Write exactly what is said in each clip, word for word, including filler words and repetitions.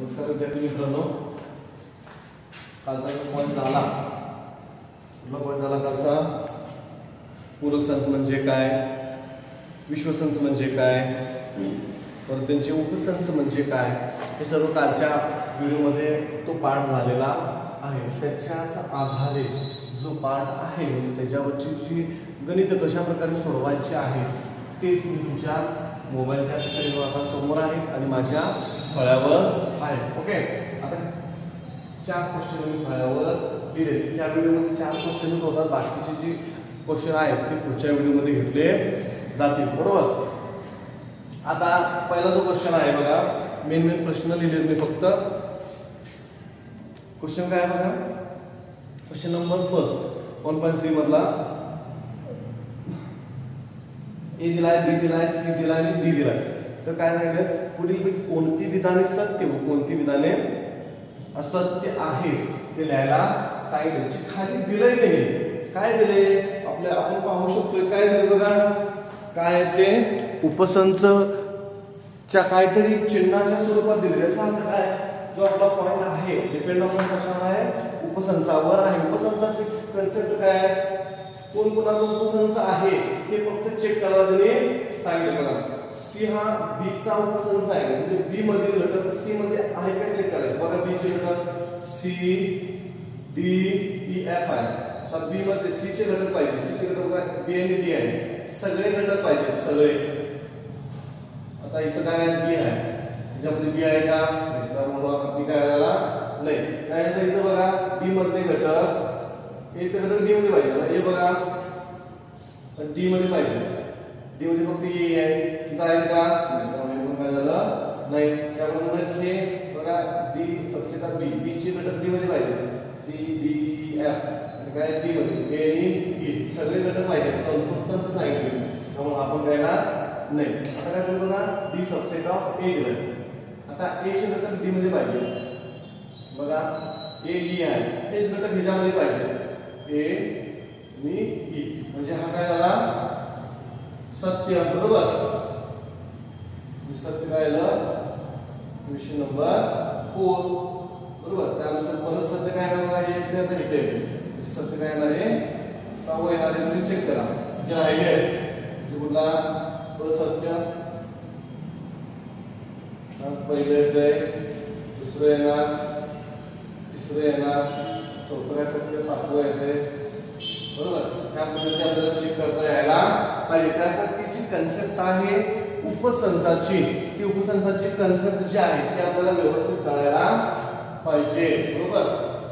नमस्कार विद्यार्थी मित्रांनो, कालचा पॉईंट झाला कुठला पॉईंट झाला कालचा? पूरक संच म्हणजे काय, विश्वसंच म्हणजे काय, परत त्यांचे उपसंच म्हणजे काय, हे सर्व कालच्या व्हिडिओमध्ये तो पाठ झालेला आहे. त्याच्याच आधारे जो पाठ आहे त्याच्यावरची जी गणित कशा प्रकारे सोडवायची आहे तेच मी तुमच्या मोबाईलच्या स्क्रीनवर आता समोर आहे आणि माझ्या फळ्यावर आहे. ओके, आता चार क्वेश्चन मी फळ्यावर दिले. त्या व्हिडिओमध्ये चार क्वेश्चनच होतात, बाकीचे जे क्वेश्चन आहेत ते पुढच्या व्हिडिओमध्ये घेतले जातील. बरोबर. आता पहिला जो क्वेश्चन आहे बघा, मेन मेन प्रश्न लिहिले मी फक्त. क्वेश्चन काय बघा, question number first one point three मधला ए दिलाय, बी दिलाय, सी दिलाय आणि डी दिलाय. तर काय सांगितलं, पुढील पैकी कोणती विधाने सत्य व कोणती विधाने असत्य आहेत ते लिहायला सांगितले. खाली दिलंय नाही, काय दिले आपल्या आपण पाहू शकतोय. काय दिले बघा, काय ते उपसंच च्या काहीतरी चिन्हाच्या स्वरूपात दिले. याचा अर्थ काय, जो आपला पॉइंट आहे डिपेंड ऑन कशावर आहे, उपसंचावर आहे. उपसंचाचे कन्सेप्ट काय आहे, कोण कोणाचा उपसंच आहे हे फक्त चेक करायला त्यांनी सांगितलं. बघा, सी हा बी चा उपसंच आहे, म्हणजे बी मधील घटक सी मध्ये आहे का चेक करायचं. बघा, बी चे घटक सी डी ई एफ आहे. तर बी मध्ये सी चे घटक पाहिजे, सी चे घटक बघा बी आणि डी आहे, सगळे घटक पाहिजेत सगळे. आता इथं काय आहे, बी आहे, त्याच्यामध्ये बी आहे का, त्यामुळे बी काय झाला नाही. त्यानंतर इथं बघा डी मधले घटक एक घटक डी मध्ये पाहिजे. हे बघा डी मध्ये पाहिजे, डी मध्ये फक्त ए आहे, इथं आहे का, त्यामुळे काय झालं नाही. त्यामुळे हे बघा डी सबसेट बी, बी चे घटक डी मध्ये पाहिजे, सी डी एफ काय डी मध्ये, ए आणि ई सगळे घटक पाहिजे. तंतोतंत सांगितले, त्यामुळे आपण काय ना नाही. आता काय बोलतो ना, डी सबसेट ऑफ ए दिलं. आता ए चे घटक डी मध्ये पाहिजे. बघा ए बी आहे, हेच घटक ह्याच्यामध्ये पाहिजे, ए आणि ई, म्हणजे हा काय झाला सत्य. बरोबर, सत्य काय झालं, क्वेश्चन नंबर फोर. बरोबर. त्यानंतर परत सत्य काय बघा, हे इथे सत्य काय येणार आहे, सहावं येणार आहे. तुम्ही चेक करा जे राहिले म्हणजे कुठला परत सत्य, पहिलं येतंय, दुसरं येणार, तिसरं येणार, चौथं काय सत्य, पाचवं येते. बरोबर. ह्या पद्धतीने आपल्याला चेक करता यायला पाहिजे. त्यासाठी जी कन्सेप्ट आहे उपसंचाची, ती उपसंचाची कन्सेप्ट जी आहे ती आपल्याला व्यवस्थित कळायला पाहिजे. बरोबर.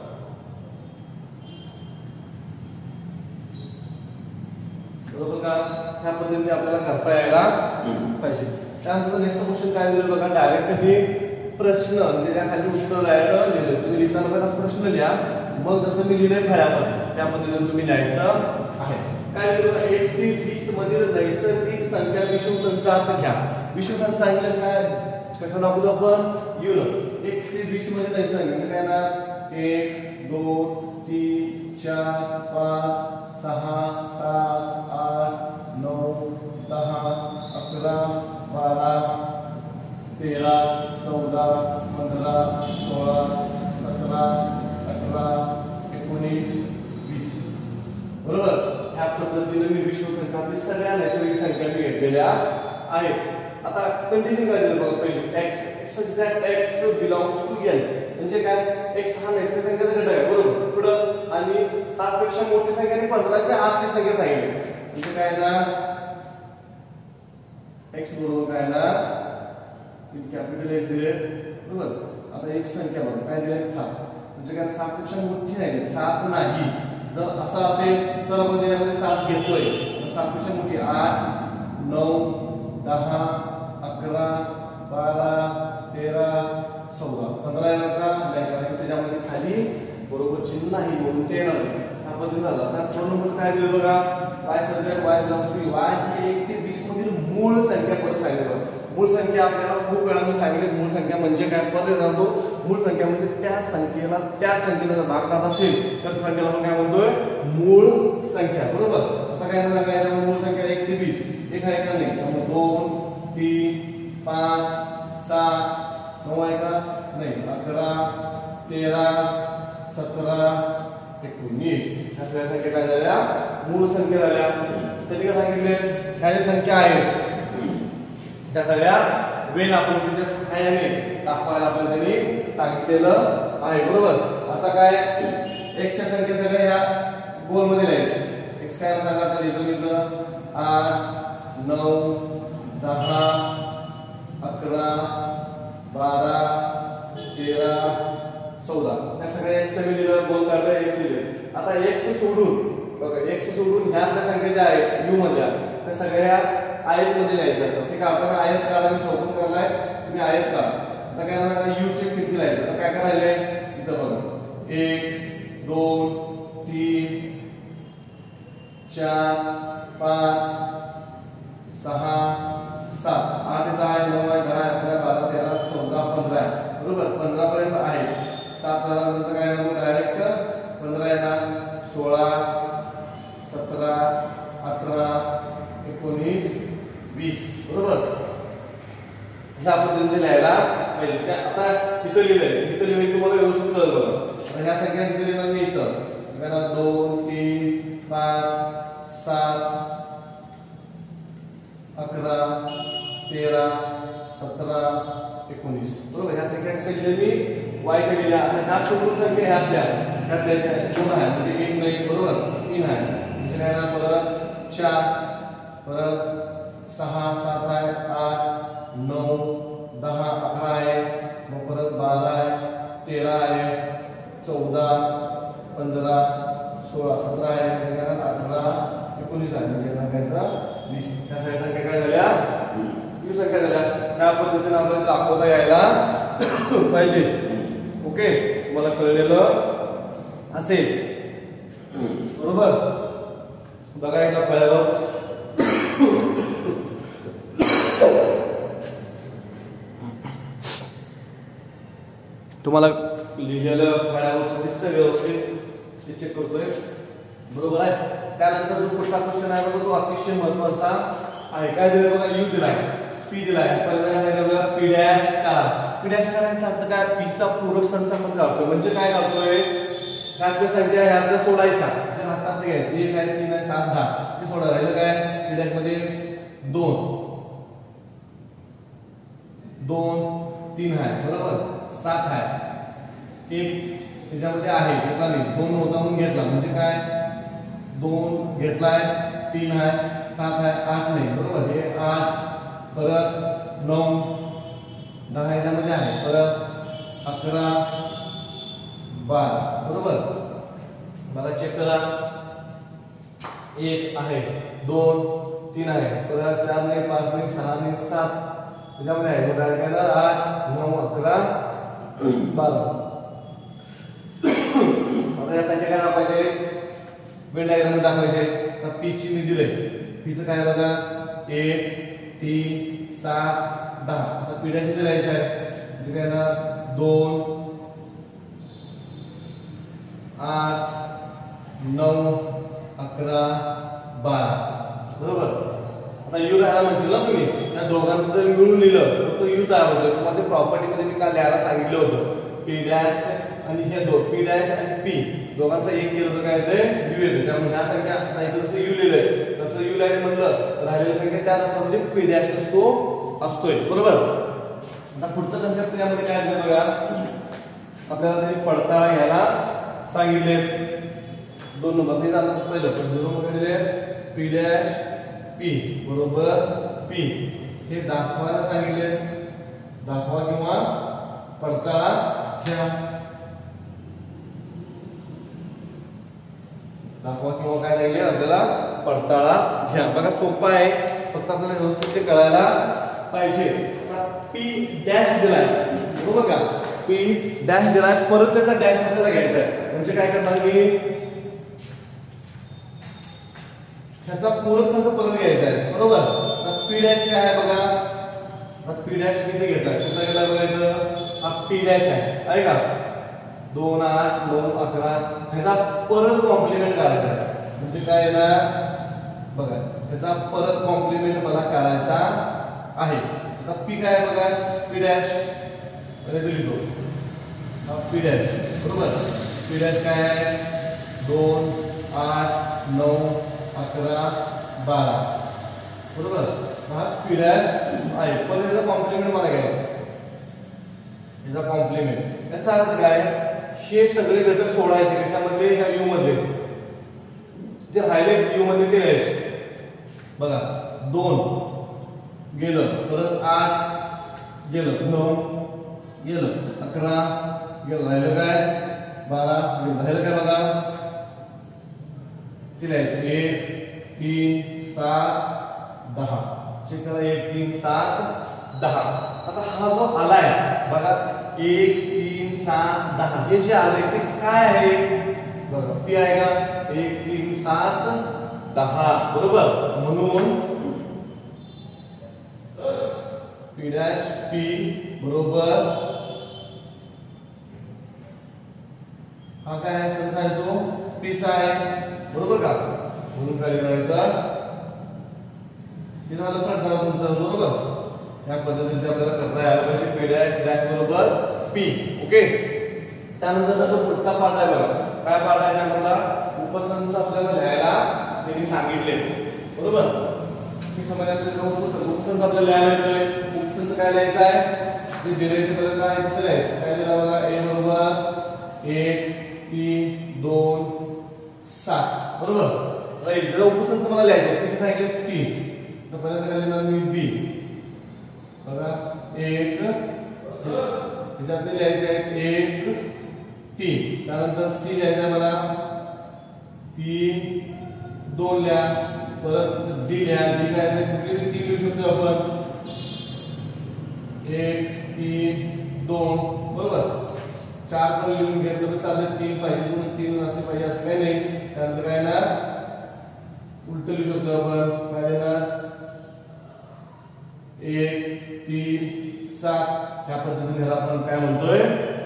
बरोबर का, ह्या पद्धतीने आपल्याला करता यायला पाहिजे. त्यानंतर नेक्स्ट क्वेश्चन काय दिलं बघा, डायरेक्ट हे प्रश्न म्हणजे त्या खाली उत्तर डायरेक्ट लिहिलं. तुम्ही लिहिताना पहिला प्रश्न लिहा, मग जसं मी लिहिलंय फळ्यावर त्या पद्धतीने तुम्ही लिहायचं आहे. काय लिहिलं, एक ते वीस मधील नैसर्गिक संख्या विषमसंचात घ्या. विषमसंच सांगितलं काय, कसं दाखवतो आपण, युन एक ते वीस मध्ये नैसर्गिक काय ना, एक दोन तीन चार पाच सहा सात आठ नऊ दहा अकरा बारा तेरा चौदा पंधरा सोळा सतरा अठरा एकोणीस वीस. बरोबर. ह्या पद्धतीने मी विश्वसंचातील सगळ्या नैसर्गिक संख्या मी घेतलेल्या आहेत. आता कंडिशन काय दिलं बघा, पहिले X such that X belongs to N, म्हणजे काय, एक्स हा नैसर्गिक संख्येचा घटक आहे. बरोबर. पुढं आणि सात पेक्षा मोठी संख्या आणि पंधराच्या आतली संख्या सांगितली, म्हणजे काय ना एक्स बरोबर काय ना कॅपिटल एक्स दिले. बरोबर. आता एक संख्या बघा काय दिले, सात, म्हणजे काय सात पेक्षा मोठी नाही, सात नाही. जर असं असेल तर आपण त्यामध्ये सात घेतोय, सात पेक्षा मोठी आठ नऊ दहा अकरा बारा तेरा चौदा पंधरा येणार का नाही, कारण त्याच्यामध्ये खाली बरोबर चिन्ह नाही म्हणून ते येणार. हा पद्धती झाला. आता दोन नंबर काय दिलं बघा, Y subject Y belongs to Y ही एक ते वीस मधील मूळ संख्या परत सांगितलं. मूळ संख्या आपल्याला खूप वेळा मी सांगितले, मूळ संख्या म्हणजे काय, परत येतो मूळ संख्या म्हणजे त्या संख्येला त्या संख्येला भाग जात असेल तर संख्येला आपण काय म्हणतोय, मूळ संख्या. बरोबर. आता काय झालं, काय मूळ संख्या एक ते वीस, एक आहे का नाही, त्यामुळे दोन तीन पाच सात नऊ आहे का नाही, अकरा तेरा सतरा एकोणीस ह्या सगळ्या संख्या काय झाल्या मूळ संख्या झाल्या. त्यांनी काय सांगितले ह्या ज्या संख्या आहेत त्या सगळ्या वेन आकृतीच्या सहाय्याने दाखवायला आपण त्यांनी सांगितलेलं आहे. बरोबर. आता काय एकच्या संख्या सगळ्या ह्या गोल मध्ये लिहायची. एक्स काय सांगा आता लिहितो मी आठ नऊ दहा अकरा बारा तेरा चौदा या सगळ्या एकच्या मी लिहिलं गोल काढलं एक्स लिहिले. आता एक्स सोडून बघा एक्स सोडून ह्या सगळ्या संख्या ज्या आहेत यू मधल्या त्या सगळ्या आयत मध्ये लिहायच्या असतात. ते काढताना आयत काढा मी चौकोन काढलाय तुम्ही आयत काढा. आता काय करणार यू चे किती लिहायचे. आता काय करायले इथं बघा एक दोन तीन चार पाच सहा सात आठ दहा नऊ दहा अकरा बारा तेरा चौदा पंधरा बरोबर. पंधरा पर्यंत आहे. सात नंतर काय डायरेक्ट पंधरा येणार सोळा सतरा अठरा एकोणीस वीस बरोबर. ह्या पद्धतीने लिहायला पाहिजे. आता इथं लिहिलंय इथं लिहिलं तुम्हाला व्यवस्थित कळलं बघा. आता ह्या सगळ्या इथं लिहिणार मी इथं दोन तीन पाच सात अकरा तेरा सतरा एकोणीस बरोबर. ह्या संख्या कशा लिहिल्या मी वायच्या लिहिल्या. आता ह्या सोडून संख्या ह्यातल्या ह्या द्यायच्या दोन आहे म्हणजे एक नाही बरोबर तीन आहे म्हणजे काय ना परत चार परत सहा सात आहे आठ नऊ दहा अकरा आहे मग परत बारा आहे तेरा आहे चौदा पंधरा सोळा सतरा आहे म्हणजे अठरा एकोणीस आहे म्हणजे काय वीस. ह्या सगळ्या संख्या काय झाल्या वीस संख्या झाल्या. त्या पद्धतीने आपल्याला दाखवता यायला पाहिजे. ओके तुम्हाला कळलेलं असेल बरोबर. बघा एकदा फळ्यावर तुम्हाला लिहिलेलं फळ्यावर दिसतं व्यवस्थित ते चेक करतोय बरोबर आहे. त्यानंतर जो पुढचा क्वेश्चन आहे बघा तो अतिशय महत्वाचा आहे. काय दिलं बघा यू दिलाय पी दिलाय पहिल्यांदा पी डॅश काढा. पी डॅश काढायचा अर्थ काय पी चा पूरक संच आपण काढतोय म्हणजे काय काढतोय ह्यातल्या संख्या ह्यातल्या सोडायच्या ज्या हातात घ्यायची एक आहे तीन आहे सात दहा ते सोडा राहिलं काय पी डॅश मध्ये दोन दोन तीन आहे बरोबर सात आहे एक त्याच्यामध्ये आहे घेतला नाही दोन होता म्हणून घेतला म्हणजे काय दोन घेतलाय तीन आहे सात आहे आठ नाही बरोबर. हे आठ परत नऊ दहा याच्यामध्ये आहे परत अकरा बारा बरोबर. मला चेक करा एक आहे दोन तीन आहे परत चार नाही पाच नाही सहा नाही सात त्याच्यामध्ये आहे मग काय आठ नऊ अकरा बारा. आता या संख्या काय दाखवायचे वेन डायग्राम दाखवायचे. तर पी ची मी दिले पीचं काय बघा एक तीन सात दहा. आता पी डॅश इथे लिहायचं आहे म्हणजे काय ना दोन आठ नऊ अकरा बारा बरोबर. आता यू लिहायला म्हणशील ना तुम्ही त्या दोघांचं जर मिळून लिहिलं तर तो यू तयार होतो. तुम्हाला ते प्रॉपर्टी मध्ये मी काल लिहायला सांगितलं होतं पी डॅश आणि हे दो पी डॅश आणि पी दोघांचं एक केलं तर काय येते यू येते. त्यामुळे ह्या संख्या आता इथं जसं यू लिहिलंय तसं यू लिहायचं म्हटलं राहिलेली संख्या त्यात असं म्हणजे पी डॅश असतो असतोय बरोबर. आता पुढचं कन्सेप्ट यामध्ये काय आहे बघा आपल्याला तरी पडताळा घ्यायला सांगितले दोन नंबर ते जातात पहिलं पण दोन नंबर दिले पी डॅश पी बरोबर पी हे दाखवायला सांगितले. दाखवा किंवा पडताळा घ्या. दाखवा किंवा काय लागले आपल्याला पडताळा घ्या. बघा सोपं आहे फक्त आपल्याला व्यवस्थित ते कळायला पाहिजे. पी डॅश दिलाय बरोबर का पी डॅश दिलाय परत त्याचा डॅश आपल्याला घ्यायचा आहे म्हणजे काय करणार मी ह्याचा पूरक संच परत घ्यायचा आहे बरोबर. पी डॅश काय आहे बघा पी डॅश किती घेतलाय कुठला गेला बघायचं हा पी डॅश आहे आहे का दोन आठ नऊ अकरा ह्याचा परत कॉम्प्लिमेंट काढायचा आहे म्हणजे काय येणार बघा ह्याचा परत कॉम्प्लिमेंट मला काढायचा आहे. आता पी काय बघा पी डॅश लिहितो हा पी डॅश बरोबर. पी डॅश काय आहे दोन आठ नऊ अकरा बारा बरोबर. हा पी डॅश आहे. पण याचा कॉम्प्लिमेंट मला घ्यायचा याचा कॉम्प्लिमेंट. याचा अर्थ काय हे सगळे घटक सोडायचे कशामध्ये ह्या यू मध्ये जे राहिले यू मध्ये ते लिहायचे बघा. दोन गेलं परत आठ गेलं नऊ गेलं अकरा गेलं राहिलं काय बारा गेलं राहिलं काय बघा ते लिहायचं एक तीन सात दहा. चेक करा एक तीन सात दहा. आता हा जो आलाय बघा एक तीन सात दहा हे जे आलंय ते काय आहे बघा पी आहे का एक तीन सात दहा बरोबर. म्हणून पी डॅश पी बरोबर हा काय आहे संख्या आहे तो पीचा आहे बरोबर का. म्हणून काय लिहायचं हे झालं कळतं तुमचं बरोबर. या पद्धतीने आपल्याला करता यायला पाहिजे. पी डॅश डॅश बरोबर पी. ओके. त्यानंतरचा जो पुढचा पार्ट आहे बघा काय पार्ट आहे त्यामधला उपसंच आपल्याला लिहायला त्यांनी सांगितले बरोबर. मी समजण्याचं उपसंच आपल्याला लिहायला येतोय. उपसंच काय लिहायचं आहे जे दिले ते बघा काय कसं लिहायचं काय दिला बघा ए बरोबर एक तीन दोन सात बरोबर राहील. त्याला उपसंच मला लिहायचं किती सांगितलं तीन. तर पहिल्यांदा काय लिहिणार मी बी बघा एक त्याच्यातले लिहायचे आहेत एक तीन. त्यानंतर सी लिहायचं मला तीन दोन लिहा परत डी लिहा. डी काय कुठले तीन लिहू शकतो आपण एक तीन दोन बरोबर. चार पण लिहून घेतलं तर चालेल. तीन पाहिजे म्हणून तीन असे पाहिजे असं काही नाही. त्यानंतर काय ना उलट लिहू शकतो आपण काय लिहिणार एक तीन सात. ह्या पद्धतीने आपण काय म्हणतोय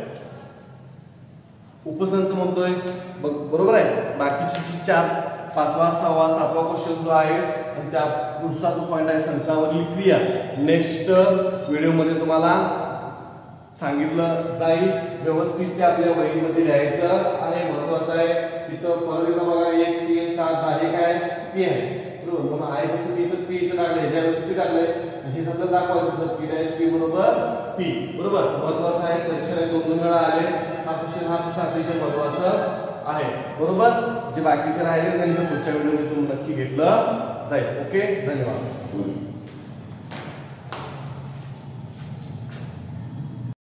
उपसंच म्हणतोय बरोबर आहे. बाकीची जी चार पाचवा सहावा सातवा क्वेश्चन जो आहे आणि त्या पुढचा जो पॉइंट आहे संचावरील क्रिया नेक्स्ट व्हिडिओ मध्ये तुम्हाला सांगितलं जाईल. व्यवस्थित ते आपल्या वहीमध्ये लिहायचं आहे महत्वाचं आहे. तिथं परत एकदा बघा एक तीन सात दहा हे काय पी आहे बरोबर. मग आहे कसं मी इथं पी इथं टाकलंय ज्यावेळी पी टाकलंय हे सगळं दाखवायचं तर पी डॅश पी बरोबर पी बरोबर. महत्वाचं आहे. परीक्षेला दोन दोन वेळा आले हा क्वेश्चन हा क्वेश्चन अतिशय महत्वाचं आहे बरोबर. जे बाकीचे राहिले त्यांनी पुढच्या व्हिडिओमध्ये तुम्ही नक्की घेतलं जाईल. ओके धन्यवाद.